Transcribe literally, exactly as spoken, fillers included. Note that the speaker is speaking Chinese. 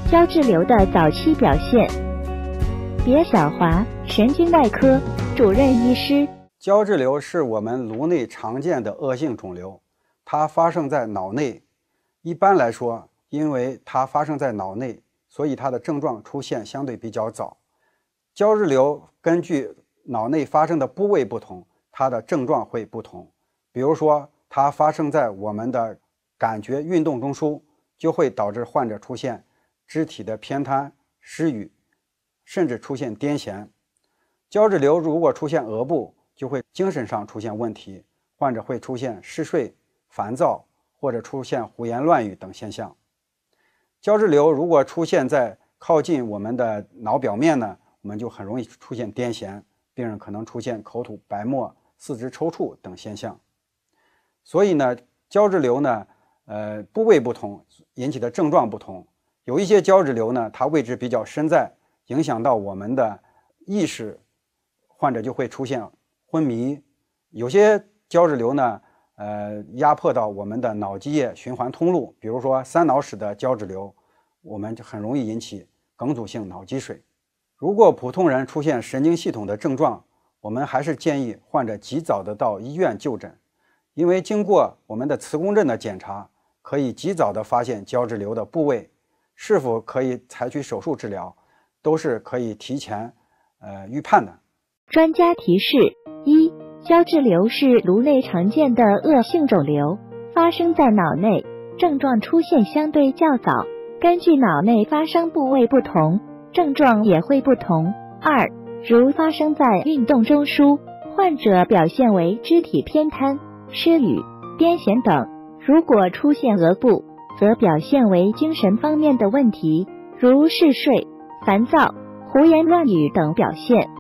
胶质瘤的早期表现。别小华，神经外科主任医师。 胶质瘤是我们颅内常见的恶性肿瘤，它发生在脑内。一般来说，因为它发生在脑内，所以它的症状出现相对比较早。胶质瘤根据脑内发生的部位不同，它的症状会不同。比如说，它发生在我们的感觉运动中枢，就会导致患者出现肢体的偏瘫、失语，甚至出现癫痫。胶质瘤如果出现额部，就会精神上出现问题，患者会出现嗜睡、烦躁，或者出现胡言乱语等现象。胶质瘤如果出现在靠近我们的脑表面呢，我们就很容易出现癫痫，病人可能出现口吐白沫、四肢抽搐等现象。所以呢，胶质瘤呢，呃，部位不同，引起的症状不同。有一些胶质瘤呢，它位置比较深在，影响到我们的意识，患者就会出现昏迷。有些胶质瘤呢，呃，压迫到我们的脑积液循环通路，比如说三脑室的胶质瘤，我们就很容易引起梗阻性脑积水。如果普通人出现神经系统的症状，我们还是建议患者及早的到医院就诊，因为经过我们的磁共振的检查，可以及早的发现胶质瘤的部位，是否可以采取手术治疗，都是可以提前呃预判的。 专家提示：一、胶质瘤是颅内常见的恶性肿瘤，发生在脑内，症状出现相对较早，根据脑内发生部位不同，症状也会不同。二、如发生在运动中枢，患者表现为肢体偏瘫、失语、癫痫等；如果出现额部，则表现为精神方面的问题，如嗜睡、烦躁、胡言乱语等表现。